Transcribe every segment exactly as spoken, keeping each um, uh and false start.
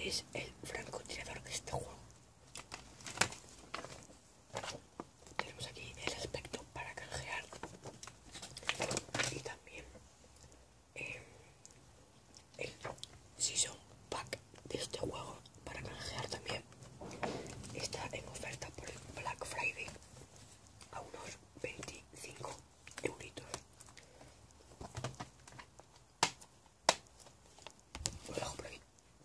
es el francotirador de este juego. Tenemos aquí el aspecto para canjear y también eh, el Season Pack de este juego para canjear también. Está en oferta por el Black Friday a unos veinticinco euritos. Lo dejo por aquí.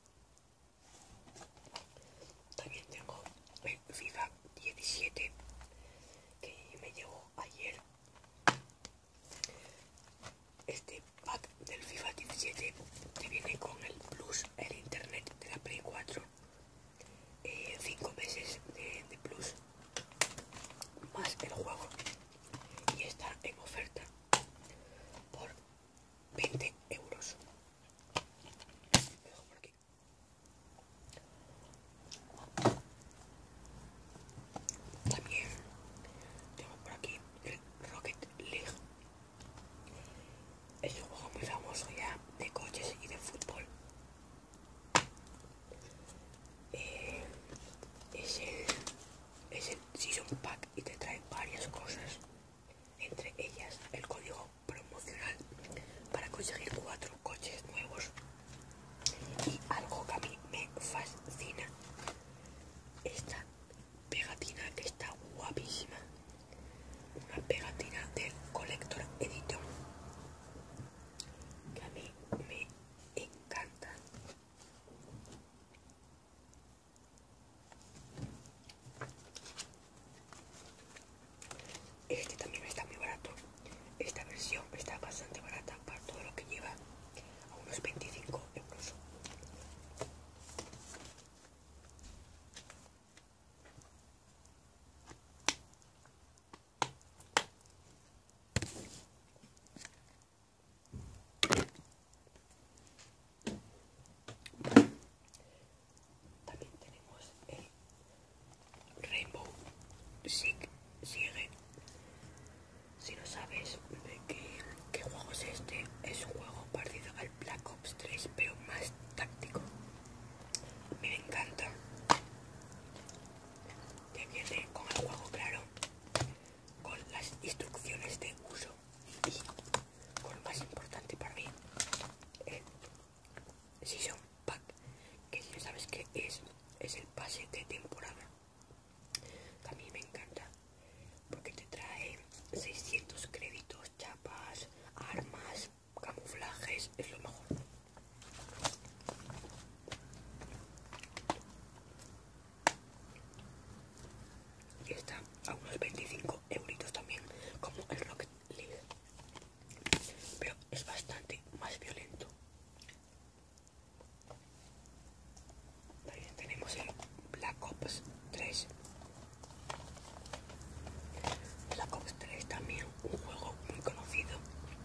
También tengo el FIFA diecisiete que me llegó ayer. Este pack del FIFA diecisiete que viene con el Plus, el internet de la Play cuatro, eh, cinco meses de, de Plus más el juego, y está en oferta por veinte euros. Lo dejo por aquí. También tengo por aquí el Rocket League. Es un juego muy famoso ya de coches y de fútbol. Eh, es, el, es el Season Pack y te trae varias cosas, entre ellas el código promocional para conseguir cuatro coches nuevos. Y algo que a mí me fascina, esta pegatina que está guapísima, una pegatina del Collector Edition que a mí me encanta. Este también está muy barato. Esta versión está bastante barata para todo lo que lleva, a unos veinticinco euros. También tenemos el Rainbow Six Siege. Si no sabes de qué, qué juego es este, es un juego parecido al Black Ops tres, pero más táctico. Me encanta. Que viene con el juego claro, con las instrucciones de uso y, con lo más importante para mí, el Season Pack, que si no sabes qué es, es el pase de temporada. Que a mí me encanta porque te trae seiscientos créditos, chapas, armas, camuflajes, es lo mejor. Y está a unos veinticinco euritos también, como el Rocket League, pero es bastante más violento. También tenemos el Black Ops tres. Black Ops tres también un juego muy conocido.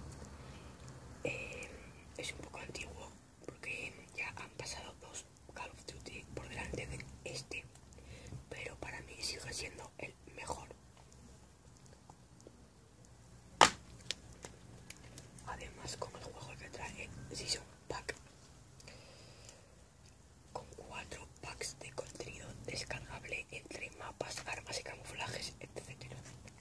Eh, es un poco antiguo porque ya han pasado dos Call of Duty por delante de este, pero para mí sigue siendo el mejor. Además, con el juego que trae Season Pack, con cuatro packs de contenido descargable entre mapas, armas y camuflajes, etcétera.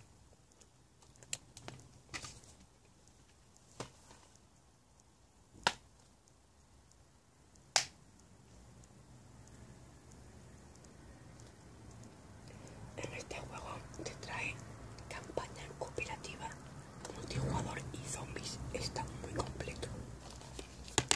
En este juego te trae campaña cooperativa, multijugador y zombies. Está muy completo.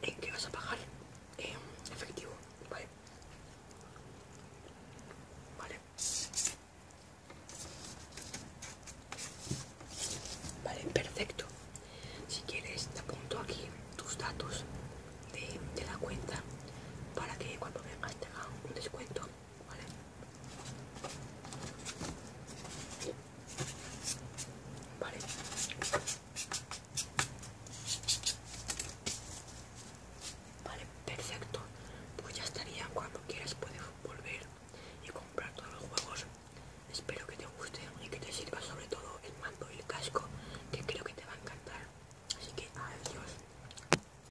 en que vas a pagar eh, efectivo.